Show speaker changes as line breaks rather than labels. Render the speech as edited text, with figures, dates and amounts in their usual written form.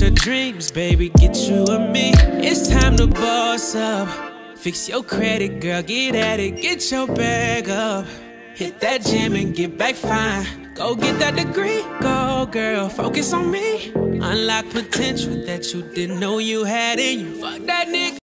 your dreams, baby, get you and me. It's time to boss up. Fix your credit, girl, get at it, get your bag up. Hit that gym and get back fine. Go get that degree, go girl, focus on me. Unlock potential that you didn't know you had in you. Fuck that nigga.